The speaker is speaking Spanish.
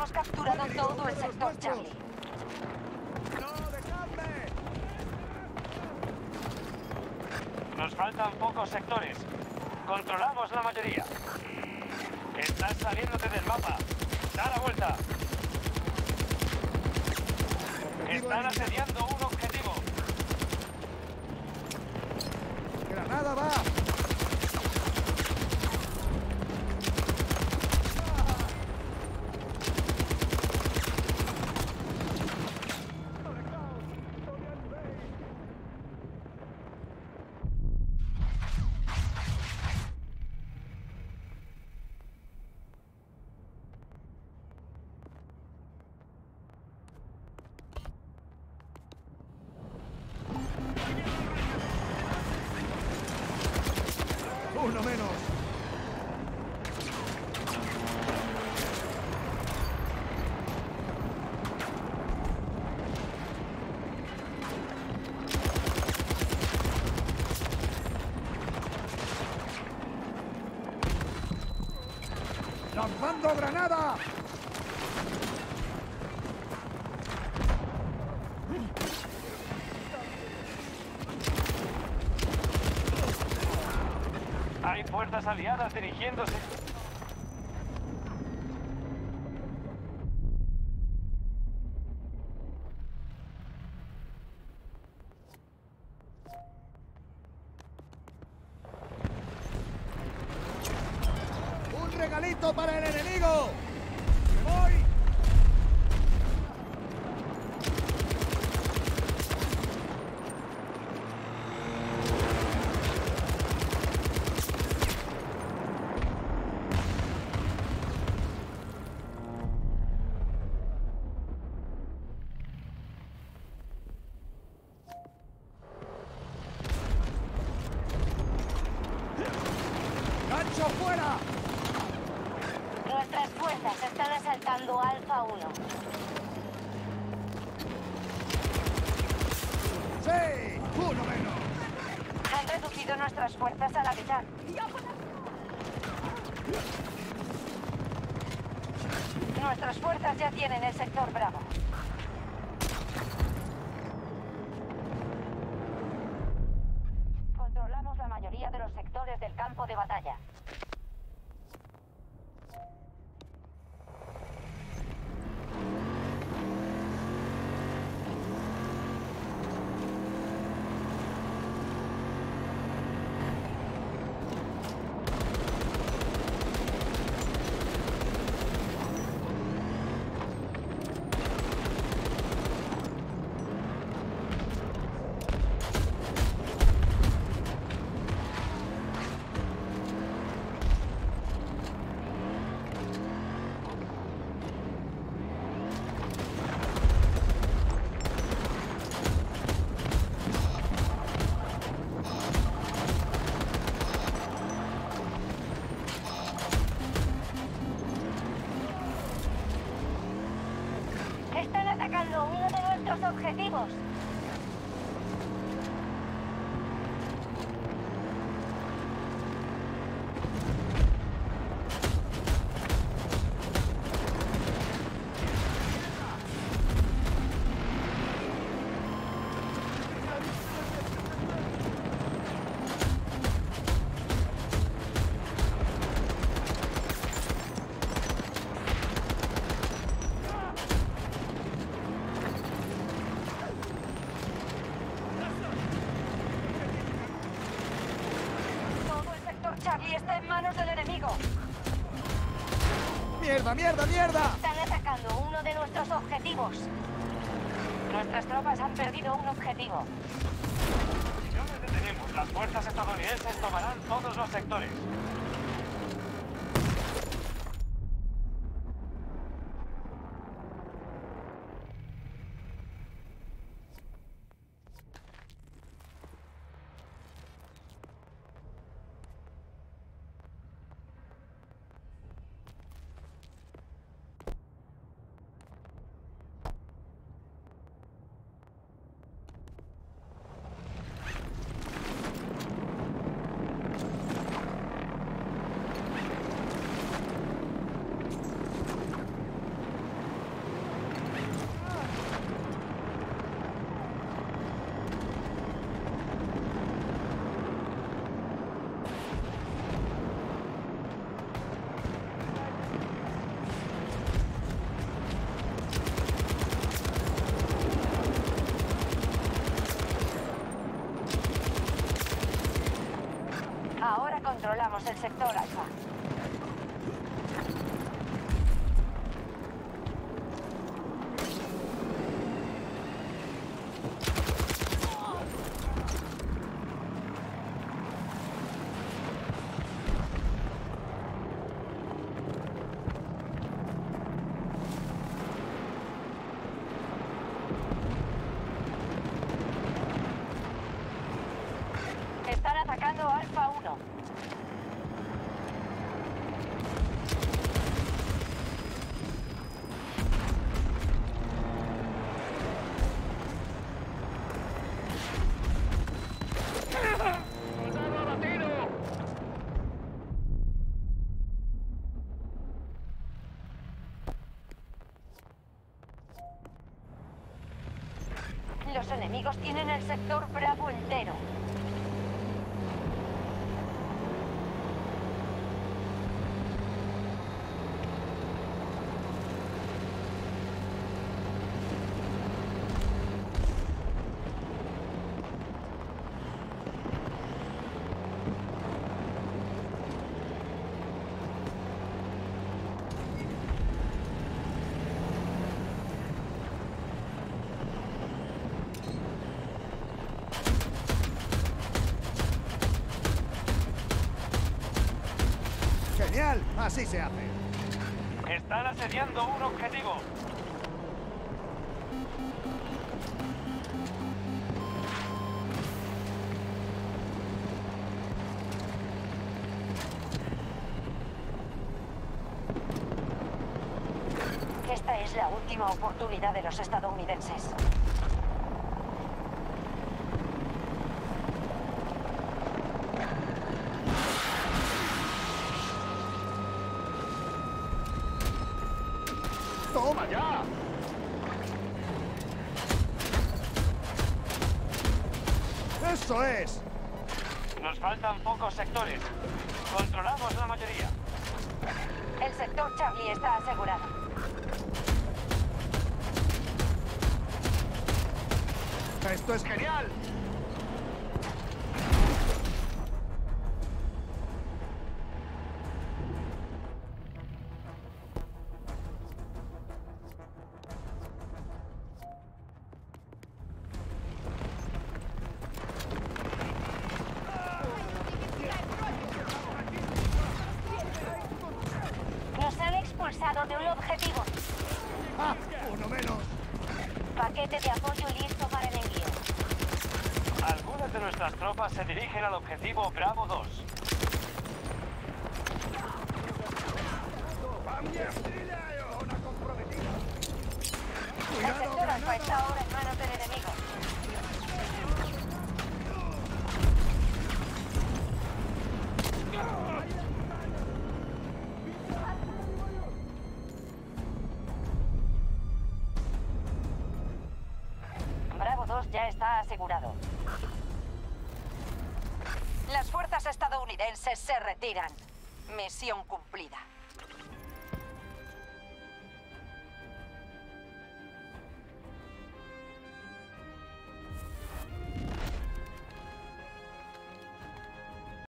Hemos capturado todo el sector Charlie. ¡No, dejadme! Nos faltan pocos sectores. Controlamos la mayoría. Estás saliéndote del mapa. Da la vuelta. Están asediando un objetivo. ¡Granada va! ¡Uno menos! ¡Lanzando granada! Hay fuerzas aliadas dirigiéndose. ¡Un regalito para el enemigo! ¡Me voy! ¡Gancho fuera! Nuestras fuerzas están asaltando Alfa 1. ¡Sí! ¡Uno menos! Han reducido nuestras fuerzas a la mitad. Nuestras fuerzas ya tienen el sector Bravo. Controlamos la mayoría de los sectores del campo de batalla. Están atacando uno de nuestros objetivos. Charlie está en manos del enemigo. ¡Mierda, mierda, mierda! Están atacando uno de nuestros objetivos. Nuestras tropas han perdido un objetivo. Si no nos detenemos, las fuerzas estadounidenses tomarán todos los sectores. Controlamos el sector Alfa. Están atacando Alfa 1. Los enemigos tienen el sector Bravo entero. ¡Genial! Así se hace. Están asediando un objetivo. Esta es la última oportunidad de los estadounidenses. ¡Toma ya! ¡Eso es! Nos faltan pocos sectores. Controlamos la mayoría. El sector Charlie está asegurado. ¡Esto es genial! Nos han expulsado de un objetivo. ¡Ah! ¡Uno menos! Paquete de apoyo listo para el envío. Algunas de nuestras tropas se dirigen al objetivo Bravo 2. El sector Alfa está ahora en manos del enemigo. Bravo 2 ya está asegurado. Las fuerzas estadounidenses se retiran. Misión cumplida.